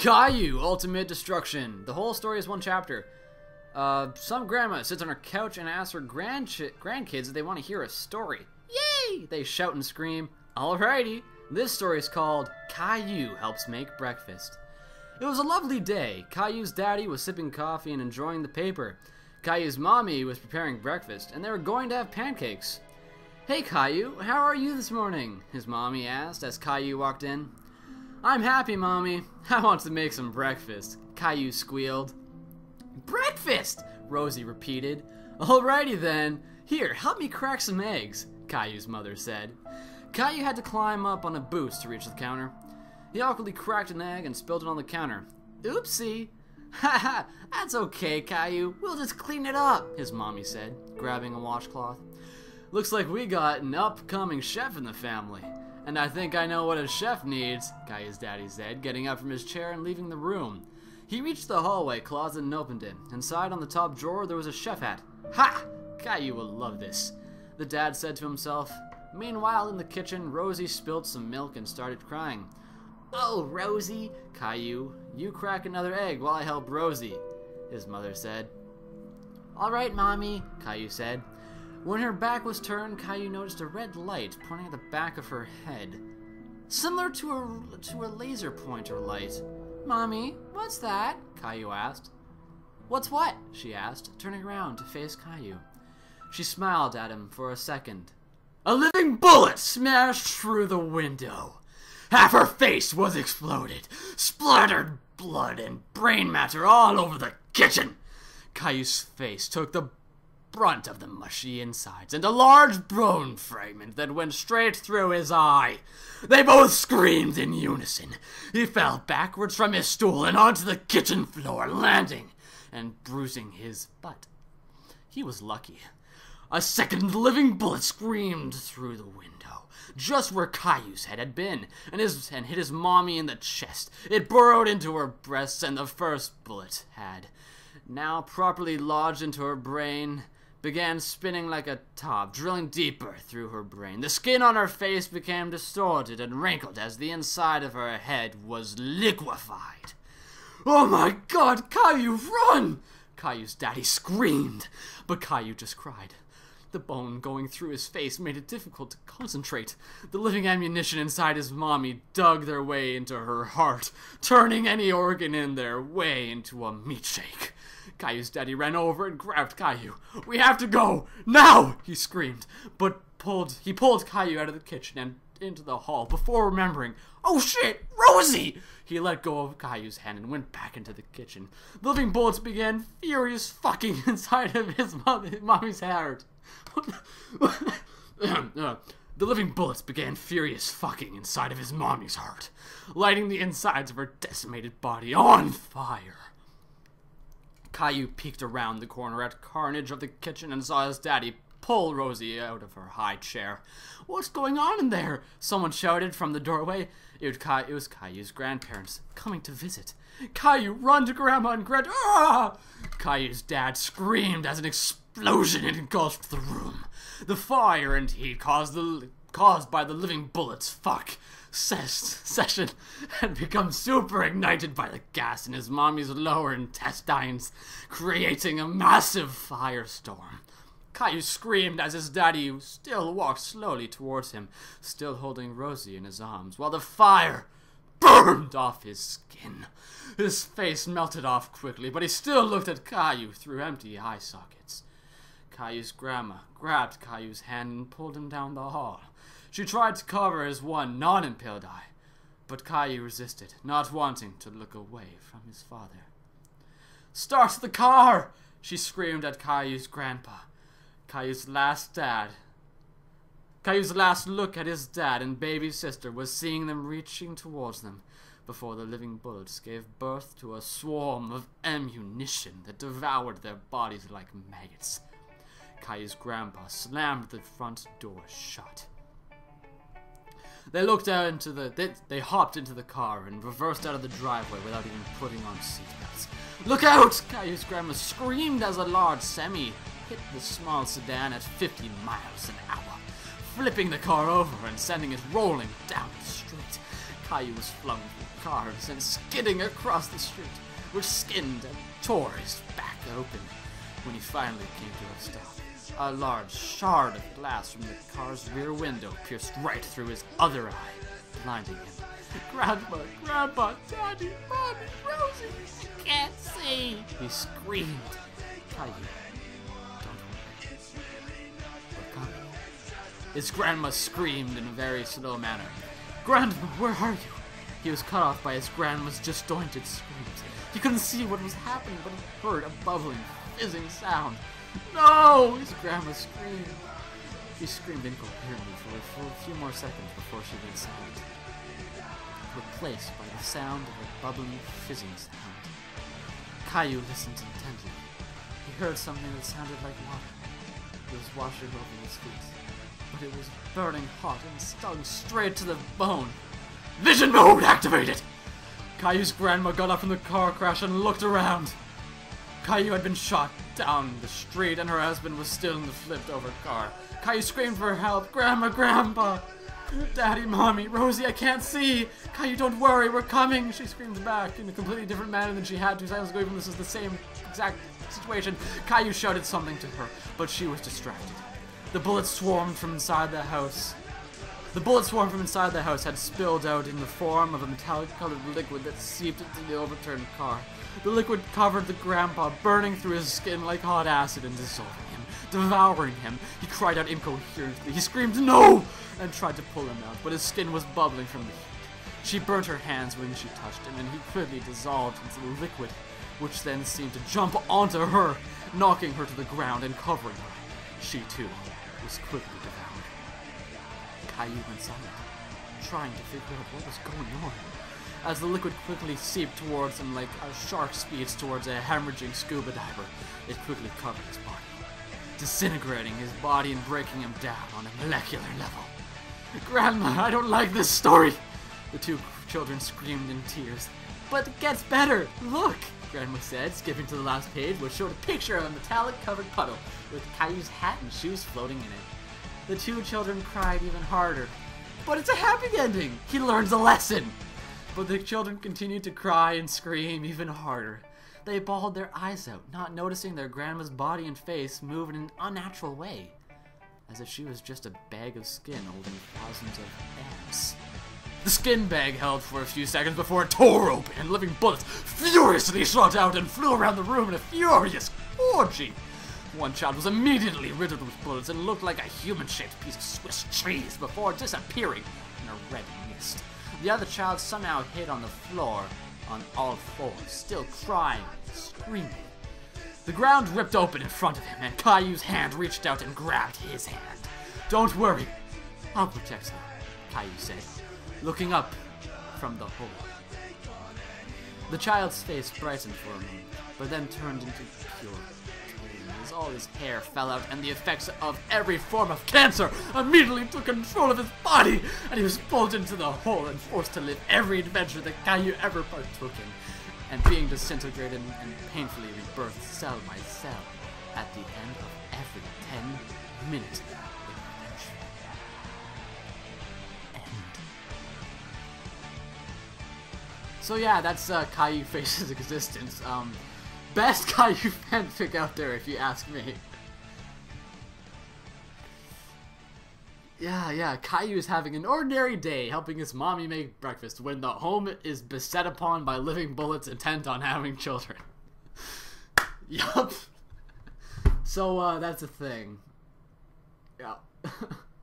Caillou, Ultimate Destruction. The whole story is one chapter. Some grandma sits on her couch and asks her grandkids if they want to hear a story. Yay! They shout and scream. Alrighty. This story is called Caillou Helps Make Breakfast. It was a lovely day. Caillou's daddy was sipping coffee and enjoying the paper. Caillou's mommy was preparing breakfast, and they were going to have pancakes. Hey Caillou, how are you this morning? His mommy asked as Caillou walked in. I'm happy, Mommy. I want to make some breakfast, Caillou squealed. Breakfast! Rosie repeated. Alrighty then. Here, help me crack some eggs, Caillou's mother said. Caillou had to climb up on a boost to reach the counter. He awkwardly cracked an egg and spilled it on the counter. Oopsie. Haha, that's okay, Caillou. We'll just clean it up, his mommy said, grabbing a washcloth. Looks like we got an upcoming chef in the family. And I think I know what a chef needs, Caillou's daddy said, getting up from his chair and leaving the room. He reached the hallway closet and opened it. Inside on the top drawer there was a chef hat. Ha! Caillou will love this, the dad said to himself. Meanwhile, in the kitchen, Rosie spilled some milk and started crying. Oh, Rosie, Caillou, you crack another egg while I help Rosie, his mother said. All right, Mommy, Caillou said. When her back was turned, Caillou noticed a red light pointing at the back of her head, similar to a laser pointer light. Mommy, what's that? Caillou asked. What's what? She asked, turning around to face Caillou. She smiled at him for a second. A living bullet smashed through the window. Half her face was exploded, splattered blood and brain matter all over the kitchen. Caillou's face took the brunt of the mushy insides and a large bone fragment that went straight through his eye. They both screamed in unison. He fell backwards from his stool and onto the kitchen floor, landing and bruising his butt. He was lucky. A second living bullet screamed through the window, just where Caillou's head had been, and hit his mommy in the chest. It burrowed into her breasts, and the first bullet had, now properly lodged into her brain, began spinning like a top, drilling deeper through her brain. The skin on her face became distorted and wrinkled as the inside of her head was liquefied. Oh my God, Caillou, run! Caillou's daddy screamed, but Caillou just cried. The bone going through his face made it difficult to concentrate. The living ammunition inside his mommy dug their way into her heart, turning any organ in their way into a meat shake. Caillou's daddy ran over and grabbed Caillou. We have to go! Now! He screamed, but he pulled Caillou out of the kitchen and into the hall before remembering, oh shit, Rosie! He let go of Caillou's hand and went back into the kitchen. The living bullets began furious fucking inside of his mommy's heart. The living bullets began furious fucking inside of his mommy's heart, lighting the insides of her decimated body on fire. Caillou peeked around the corner at carnage of the kitchen and saw his daddy pull Rosie out of her high chair. What's going on in there? Someone shouted from the doorway. It was Caillou's grandparents coming to visit. Caillou, run to Grandma and Grandpa! Ah! Caillou's dad screamed as an explosion engulfed the room. The fire and heat caused by the living bullets session had become super ignited by the gas in his mommy's lower intestines, creating a massive firestorm. Caillou screamed as his daddy still walked slowly towards him, still holding Rosie in his arms, while the fire burned off his skin. His face melted off quickly, but he still looked at Caillou through empty eye sockets. Caillou's grandma grabbed Caillou's hand and pulled him down the hall. She tried to cover his one non-impaled eye, but Caillou resisted, not wanting to look away from his father. Start the car! She screamed at Caillou's grandpa. Caillou's last look at his dad and baby sister was seeing them reaching towards them before the living bullets gave birth to a swarm of ammunition that devoured their bodies like maggots. Caillou's grandpa slammed the front door shut. They looked out they hopped into the car and reversed out of the driveway without even putting on seatbelts. Look out! Caillou's grandma screamed as a large semi hit the small sedan at 50 miles an hour, flipping the car over and sending it rolling down the street. Caillou was flung car and sent skidding across the street, which skinned and tore his back open when he finally came to a stop. A large shard of glass from the car's rear window pierced right through his other eye, blinding him. Grandma, Grandpa, Daddy, Mommy, Rosie, I can't see, he screamed. Caillou, don't worry. We're coming. His grandma screamed in a very slow manner. Grandma, where are you? He was cut off by his grandma's disjointed screams. He couldn't see what was happening, but he heard a bubbling, fizzing sound. No! His grandma screamed. He screamed incoherently for a few more seconds before she went silent, replaced by the sound of a bubbling, fizzing sound. Caillou listened intently. He heard something that sounded like water. It was washing over his feet, but it was burning hot and stung straight to the bone. Vision mode activated! Caillou's grandma got up from the car crash and looked around. Caillou had been shot down the street and her husband was still in the flipped-over car. Caillou screamed for help. Grandma, Grandpa! Daddy, Mommy, Rosie, I can't see! Caillou, don't worry, we're coming! She screamed back in a completely different manner than she had 2 seconds ago, even this is the same exact situation. Caillou shouted something to her, but she was distracted. The bullets swarmed from inside the house. The bullets swarmed from inside the house had spilled out in the form of a metallic-colored liquid that seeped into the overturned car. The liquid covered the grandpa, burning through his skin like hot acid and dissolving him, devouring him. He cried out incoherently. He screamed, "No!" and tried to pull him out, but his skin was bubbling from the heat. She burnt her hands when she touched him, and he quickly dissolved into the liquid, which then seemed to jump onto her, knocking her to the ground and covering her. She, too, was quickly devoured. Caillou went silent, trying to figure out what was going on. As the liquid quickly seeped towards him like a shark speeds towards a hemorrhaging scuba diver, it quickly covered his body, disintegrating his body and breaking him down on a molecular level. Grandma, I don't like this story! The 2 children screamed in tears. But it gets better! Look! Grandma said, skipping to the last page, which showed a picture of a metallic-covered puddle with Caillou's hat and shoes floating in it. The 2 children cried even harder. But it's a happy ending! He learns a lesson! But the children continued to cry and scream even harder. They bawled their eyes out, not noticing their grandma's body and face move in an unnatural way, as if she was just a bag of skin holding thousands of amps. The skin bag held for a few seconds before it tore open and living bullets furiously shot out and flew around the room in a furious orgy. One child was immediately riddled with bullets and looked like a human-shaped piece of Swiss cheese before disappearing in a red mist. The other child somehow hid on the floor on all fours, still crying and screaming. The ground ripped open in front of him, and Caillou's hand reached out and grabbed his hand. Don't worry, I'll protect you, Caillou said, looking up from the hole. The child's face brightened for a moment, but then turned into pure pain as all his hair fell out and the effects of every form of cancer immediately took control of his body, and he was pulled into the hole and forced to live every adventure that Caillou ever partook in, and being disintegrated and painfully rebirthed cell by cell at the end of every 10-minute adventure. End. So yeah, that's Caillou Faces Existence. Best Caillou fanfic out there, if you ask me. Yeah, Caillou is having an ordinary day helping his mommy make breakfast when the home is beset upon by living bullets intent on having children. Yup. So, that's a thing. Yeah.